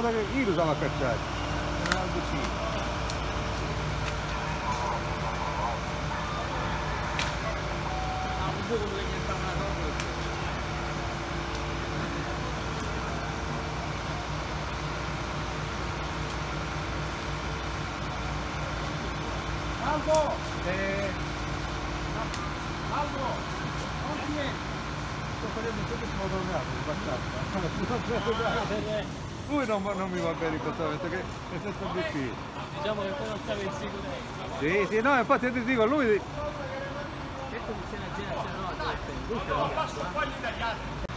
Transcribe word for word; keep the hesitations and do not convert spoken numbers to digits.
volta che io lo sono a cacciare. Non è vicino. Ah, un po' come che sta una cosa. Albo! Eh... Albo! Non ti è! Sto facendo tutto il modo tornato, lui non, non mi va bene in questo momento, che è senza obiettivo. Diciamo che poi non stava in sicurezza. Sì, sì, no, infatti ti dico, lui... Questo mi sembra generazione nuova, lui è un ragazzo.